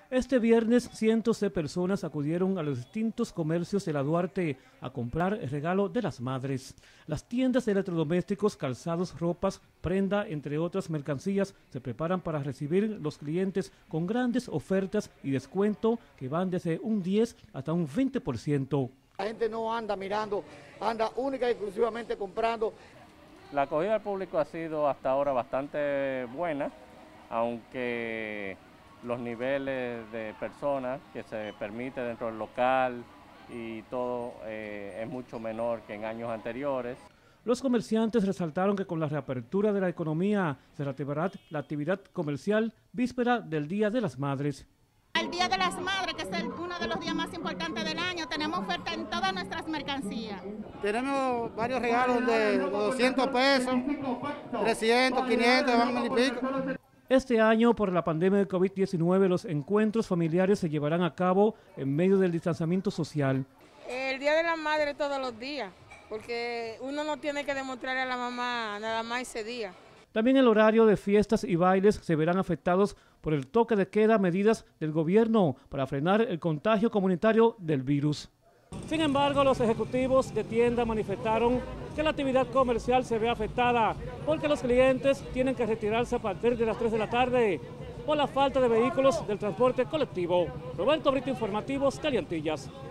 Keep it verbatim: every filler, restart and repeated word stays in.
Este viernes, cientos de personas acudieron a los distintos comercios de la Duarte a comprar el regalo de las madres. Las tiendas de electrodomésticos, calzados, ropas, prenda, entre otras mercancías, se preparan para recibir los clientes con grandes ofertas y descuento que van desde un diez hasta un veinte por ciento. La gente no anda mirando, anda única y exclusivamente comprando. La acogida del público ha sido hasta ahora bastante buena, aunque los niveles de personas que se permite dentro del local y todo eh, es mucho menor que en años anteriores. Los comerciantes resaltaron que con la reapertura de la economía se reactivará la actividad comercial víspera del Día de las Madres. El Día de las Madres, que es el, uno de los días más importantes del año, tenemos oferta en todas nuestras mercancías. Tenemos varios regalos de doscientos pesos, trescientos, quinientos, van y pico. Este año, por la pandemia de COVID diecinueve, los encuentros familiares se llevarán a cabo en medio del distanciamiento social. El Día de la Madre todos los días, porque uno no tiene que demostrarle a la mamá nada más ese día. También el horario de fiestas y bailes se verán afectados por el toque de queda, medidas del gobierno para frenar el contagio comunitario del virus. Sin embargo, los ejecutivos de tienda manifestaron que la actividad comercial se ve afectada porque los clientes tienen que retirarse a partir de las tres de la tarde por la falta de vehículos del transporte colectivo. Roberto Brito, Informativos, Teleantillas.